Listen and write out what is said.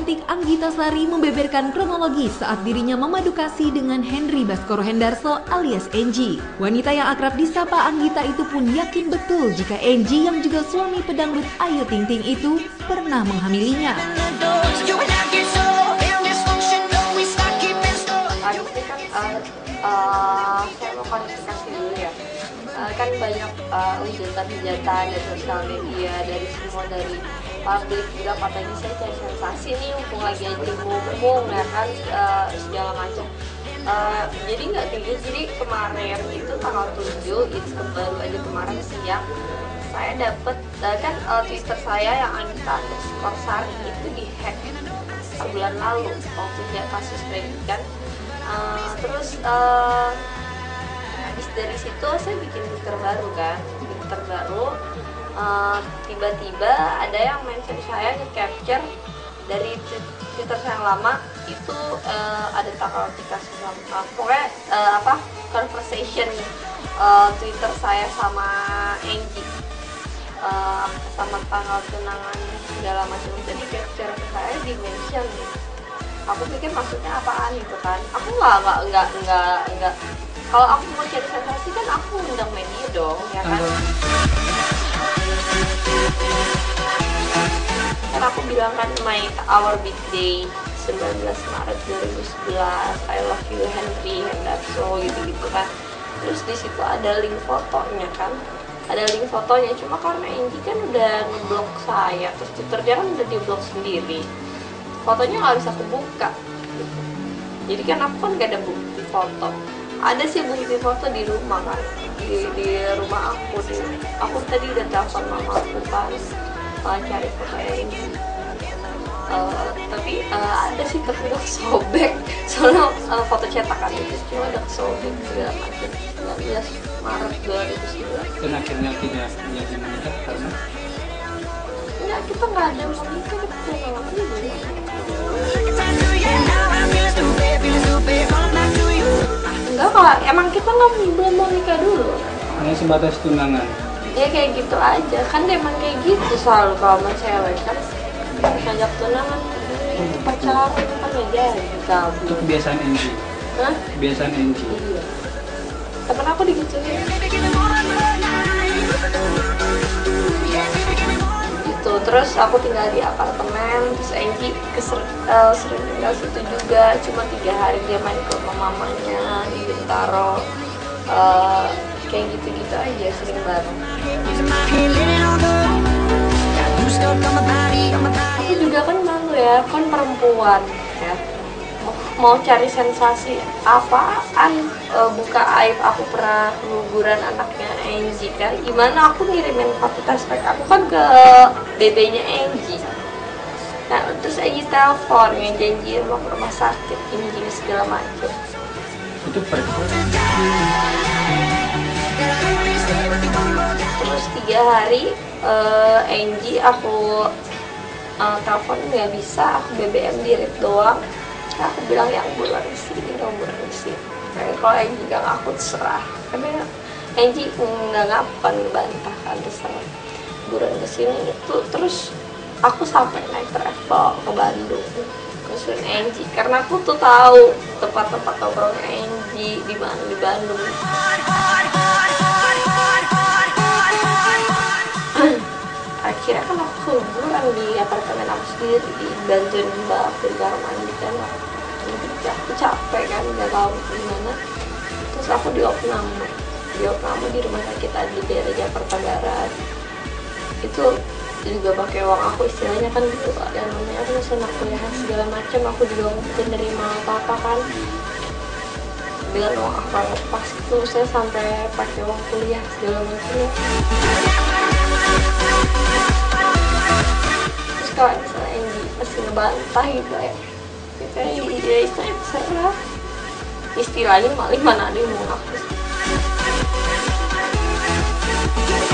cantik Anggita Sari membeberkan kronologi saat dirinya memadu kasih dengan Henry Baskoro Hendarso alias Enji. Wanita yang akrab disapa Anggita itu pun yakin betul jika Enji yang juga suami pedangdut Ayu Ting Ting itu pernah menghamilinya. Saya mau klarifikasi dulu ya. Kan banyak hujatan-hujatan di sosial media dari publik juga katanya saya cari sensasi nih, mumpung lagi aja mumpung ya kan, segala macam. Jadi nggak tinggi. Jadi kemarin itu tanggal 7 itu baru aja kemarin siang saya dapet kan Twitter saya yang Anggita_Sari itu dihack bulan lalu waktu dia kasus predikat. Terus habis dari situ saya bikin Twitter baru kan, tiba-tiba ada yang mention saya, nge-capture dari Twitter saya yang lama itu, ada klarifikasi pokoknya conversation Twitter saya sama Enji, sama tanggal tunangan segala macam itu di capture ke saya, di mention. Aku pikir maksudnya apaan gitu kan. Aku nggak. Kalau aku mau cari sensasi kan aku undang media dong, ya kan. Kan aku bilang kan our big day 19 Maret 2011, I love you Henry Hendarso gitu kan. Terus di situ ada link fotonya kan. Ada link fotonya, cuma karena Enji kan udah ngeblok saya, terus Twitter dia kan udah diblok sendiri. Fotonya nggak bisa aku buka gitu. Jadi kan aku kan gak ada bukti foto. Ada sih bukti foto di rumah kan, di rumah aku. Aku tadi udah telepon mama aku kan, cari foto ini. Tapi ada sih, tapi udah sobek. Soalnya foto cetakan itu cuma udah sobek segala macam. 19 Maret 2009. Dan akhirnya tidak jadi menikah karena? Enggak, kita nggak ada mau nikah, kita pulang dulu. Enggak kok, emang kita belum mau nikah dulu. Hanya sebatas tunangan. Ya kayak gitu aja, kan emang kayak gitu selalu kalau sama cewek kan. Ngajak tunangan, itu pacaran kan ya jadi kabur. Itu kebiasaan Enji. Hah? Kebiasaan Enji. Iya. Temen aku digituin. Gitu, terus aku tinggal di apartemen, terus Enji sering tinggal situ juga, cuma 3 hari dia main ke rumah mamanya di Bintaro, kayak gitu-gitu aja, sering bareng. Aku juga kan malu ya, kan perempuan ya, mau cari sensasi apaan, buka aib aku pernah guguran anaknya Enji kan. Gimana aku ngirimin foto tespek aku kan ke BB-nya Enji. Nah terus Enji telepon ngejanjiin mau ke rumah sakit ini segala macam. Itu Terus 3 hari Enji aku telepon nggak bisa, aku BBM direct doang. Nah, aku bilang yang buruan kesini, kayak kalau Enji gak ngaku terserah. Tapi Enji nggak ngapain ngebantah kan, terserah buruan kesini itu. Terus aku sampai naik travel ke Bandung, kesusun Enji karena aku tuh tahu tempat-tempat nongkrongnya Enji di mana di Bandung. Akhirnya kan aku liburan di apartemen aku sendiri, dibantuin mbak aku di kamar mandi kan. Aku capek kan, nggak tahu gimana. Terus aku diopname di rumah sakit di daerah Jakarta Barat. Itu juga pakai uang aku, istilahnya kan dulu ada namanya aku masih anak kuliah segala macam, aku juga mungkin nerima apa kan dengan uang aku lepas itu. Saya sampai pakai uang kuliah segala macam. Terus kalau misalnya Enji masih ngebantah gitu ya, kayak dia istilahnya terserah, istilahnya maling mana ada yang mau ngaku.